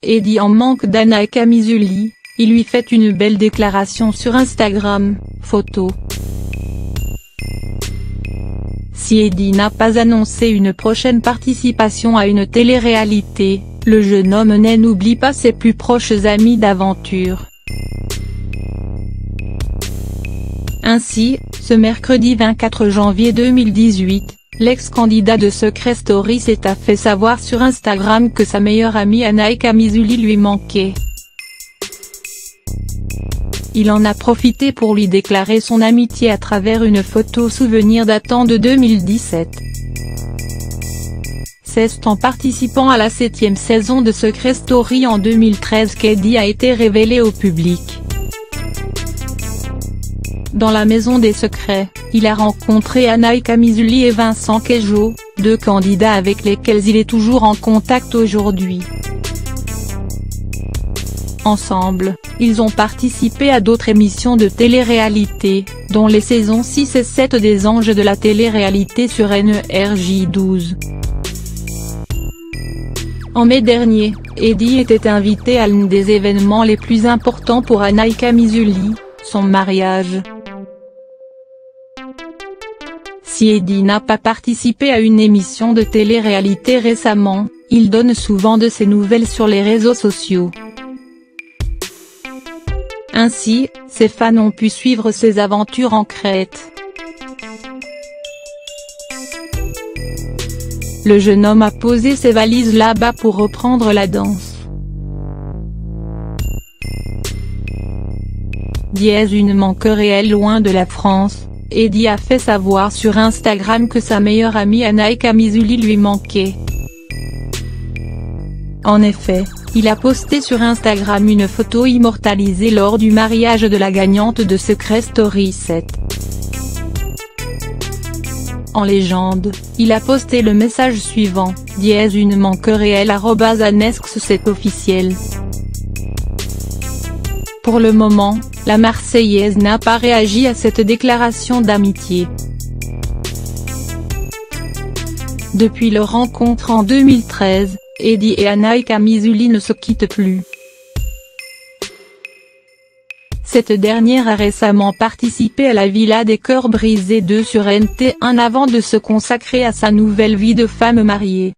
Eddie en manque d'Anna Camizuli, il lui fait une belle déclaration sur Instagram, photo. Si Eddie n'a pas annoncé une prochaine participation à une télé-réalité, le jeune homme n'oublie pas ses plus proches amis d'aventure. Ainsi, ce mercredi 24 janvier 2018, l'ex-candidat de Secret Story s'est fait savoir sur Instagram que sa meilleure amie Anna Camizuli lui manquait. Il en a profité pour lui déclarer son amitié à travers une photo souvenir datant de 2017. C'est en participant à la 7e saison de Secret Story en 2013 qu'Eddie a été révélé au public. Dans la maison des secrets, il a rencontré Anna Camizuli et Vincent Queijo, deux candidats avec lesquels il est toujours en contact aujourd'hui. Ensemble, ils ont participé à d'autres émissions de télé-réalité, dont les saisons 6 et 7 des Anges de la télé-réalité sur NRJ12. En mai dernier, Eddie était invité à l'un des événements les plus importants pour Anna Camizuli, son mariage. Si Eddie n'a pas participé à une émission de télé-réalité récemment, il donne souvent de ses nouvelles sur les réseaux sociaux. Ainsi, ses fans ont pu suivre ses aventures en Crète. Le jeune homme a posé ses valises là-bas pour reprendre la danse. Une manque réel loin de la France. Eddie a fait savoir sur Instagram que sa meilleure amie Anna Camizuli lui manquait. En effet, il a posté sur Instagram une photo immortalisée lors du mariage de la gagnante de Secret Story 7. En légende, il a posté le message suivant, une manque réel @anesx c'est officiel. Pour le moment, la Marseillaise n'a pas réagi à cette déclaration d'amitié. Depuis leur rencontre en 2013, Eddie et Anna Camizuli ne se quittent plus. Cette dernière a récemment participé à la Villa des Cœurs Brisés 2 sur NT1 avant de se consacrer à sa nouvelle vie de femme mariée.